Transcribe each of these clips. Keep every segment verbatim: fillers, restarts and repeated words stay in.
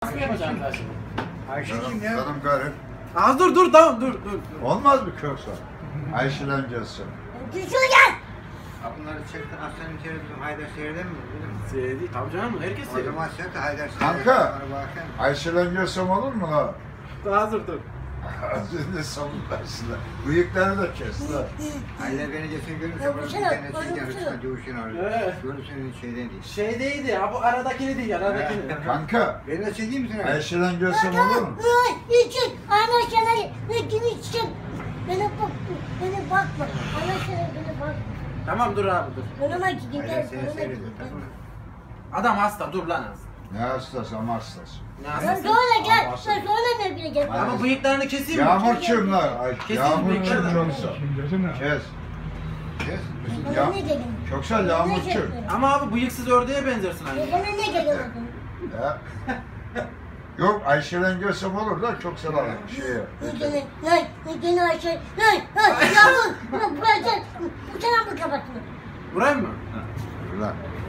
Nasıl yapacaksın daha şimdi? Ayşe'cim ya. Canım garip. Az dur dur tamam dur dur. dur. Olmaz mı köksa? Ayşe'den gelsin. Düşürgen! Bunları çekti, aslanın içeri bizim Haydar seyreder mi? Seydi tabii canım herkes O seviyor. zaman çekti Haydar seyreder. Kanka, Ayşe'den gelsem olur mu la? Daha dur dur. Ne savunmasınlar. Bıyıkları da kes la. Haydar beni geçen görürse Ya bu bana bir şey- tane bu çizgi şey- arasında dövüşün arıyor. Evet. Görürsenin şeyden değil. Şeydeydi ya bu aradakini değil aradakini. Kanka, Beni de çekeyim misin? Ayşe'den gelsem olur mu? İçin! Anlaşılan! Ne gibi için? Beni bak, beni bakma. Anlaşılan beni bak. Tamam dur abi dur. Önüme gidin Haydar gel. seni Önüme seyrediyor. gidin. Tamam mı? Adam hasta dur lan az. Ne hastası ama hastası. Ne Ben hastası? sonra gel. Ama Ben sonra ne bileceğim? Ama bıyıklarını keseyim mi? Yağmur kim la? Ay, Kesin Yağmur bıyıkları kim da. yoksa? Kes. Kes. Bana Ya, ne dedin? yoksa Yağmur Ne kim? dedin? Ama abi bıyıksız ördeğe benzersin hani. Bana ne dedin? Ya. Yok Ayşe'den gelsem olur da çok selam şeye. Gene, lan, gene Ayşe, lan, lan, yavrum, lan, buraya gel, bu tarafı kapattın. Burayı mı? Ulan.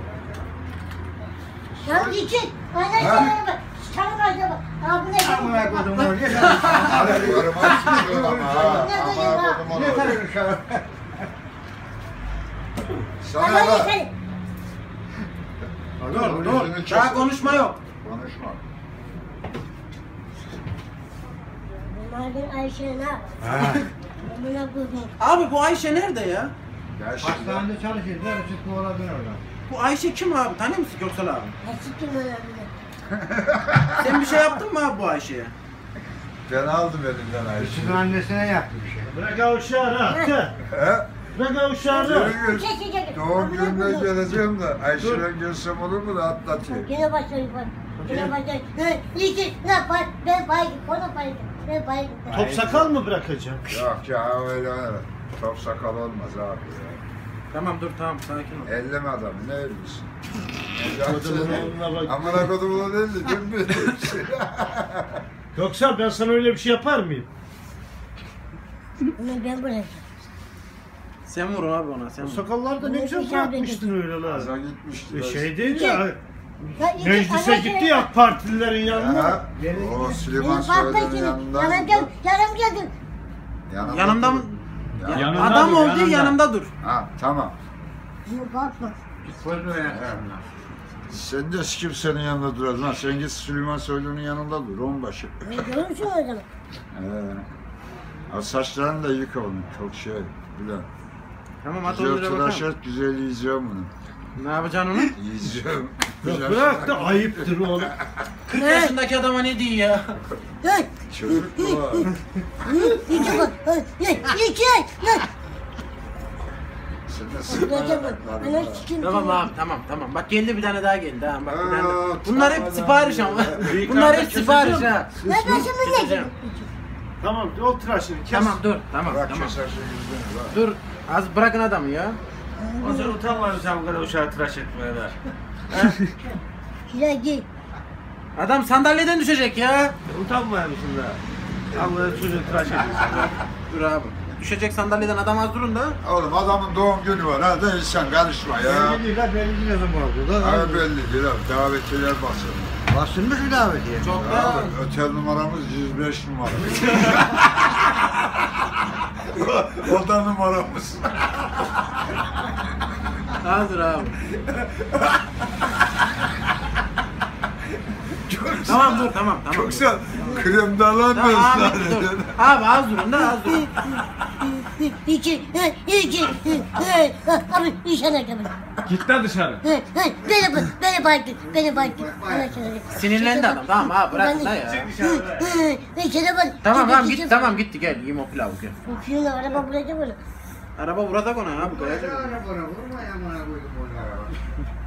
Lan için, anlaşılan bak, tanım acaba, ha bu ne? Amına koydum Bak, oraya. Ayaklarım açmıyor ama ha. Ne Ama diyor kodum Ne onu. tanıyorsun şu an? Sana Allah'ın la. efendim. Dur Onun dur. yüzünü Daha kesin. konuşma yok. Konuşma. Bunlar bir Ayşe ne? Amına koydum. Abi bu Ayşe nerede ya? Gel şimdi. Hastanede çalışıyor. Nerede çıkma olabilir oradan? Bu Ayşe kim abi? Tanıyor musun Göksel abi? Nasıl kim önemli? Sen bir şey yaptın mı abi bu Ayşe'ye? Ben aldım elimden Sizin Ayşe'yi. annesine yaptı bir şey. Bırak o uşağı rahat. He? Bırak o uşağı rahat. Yürü Çek, gül. çek, çek. Doğum Amına gününe koydum. geleceğim de Ayşe'den gelsem olur mu da atlatayım. Yine başlayın bak. Yine başlayın. Lan, için, lan, bak, ben bayım, konu bayım, ben bayım. Top sakal mı bırakacağım? Yok ya öyle öyle. Top sakal olmaz abi ya. Tamam dur tamam sakin ol. Elleme adamı ne ellisin? Kodumun oğluna bak. Amına kodumun değil de dün bir Yoksa ben sana öyle bir şey yapar mıyım? Bunu ben bırakacağım. Sen vur abi ona sen O vur. sakallar da ne güzel bırakmıştın öyle la. Aza gitmişti. E şey değil de Ya, için, meclise anlaşılan- gitti ya Partililerin yanına. Ya, o Süleyman Benim bakma Soylu'nun için, yanında. yanım gel, yanım geldim. Yanında Yanımda mı? dur. Ya, Ya, adam dur, oldu yanında. yanımda dur. Ha tamam. Bunu bakma. Koydu o yanına. Sen de kimsenin yanında durasın. Ha, sen git Süleyman Soylu'nun yanında dur. Onbaşı. Ne görürsün o zaman? Ee, saçlarını da yıka onun. Çok şey. Bilen. Tamam at Güzel onu tıraş bakalım. et, güzel yiyeceğim bunu. Ne yapacaksın onu? Yiyeceğim. Ya Güzel bırak da ayıptır oğlum. kırk yaşındaki adama ne diyor ya? Lan, çocuk mu var? iki bak, iki, lan. Sen de sıkma Bırakacağım bak, yanaklarını. ana sikim. Tamam abi tamam tamam. Bak geldi bir tane daha geldi ha. Bak bir tane daha. Aa, Bunlar hep tamam, sipariş ama. Bunlar hep sipariş ha. Ne başımı ne? Keseceğim. Tamam o tıraşını kes. Tamam dur tamam Bırak tamam. kesersin yüzünü bak. Dur az bırakın adamı ya. O sen utanmadın sen bu kadar uşağı tıraş etmeye de. Güzel git. Adam sandalyeden düşecek ya. Utanmıyor musun da? Sen bu kadar çocuğu tıraş ediyorsun. Dur abi. Düşecek sandalyeden adam az durun da. Oğlum adamın doğum günü var. Hadi insan karışma ya. Belli değil ha, belli değil ne zaman oldu da. Abi belli değil abi. Davetliler basın. Basılmış bir davetiye. Çok da. Abi otel numaramız yüz beş numara. Oda numaramız. Hazır abi. Tamam dur tamam tamam. Yoksa kremdalan Tamam, mı abi, ısrar dur. ediyorsun? Abi az durun da az durun. İki, iki, abi nişana gelin. Git lan dışarı. Beni bak, beni bak, beni bak. Sinirlendi adam. Tamam abi bırak da ya. İçine bak. Tamam tamam gitti tamam gitti gel yiyeyim o pilavı gel. Şunu araba bulacak onu. Araba burada konu abi koyacak. Arabana vurma ya amına koydum onlara bak.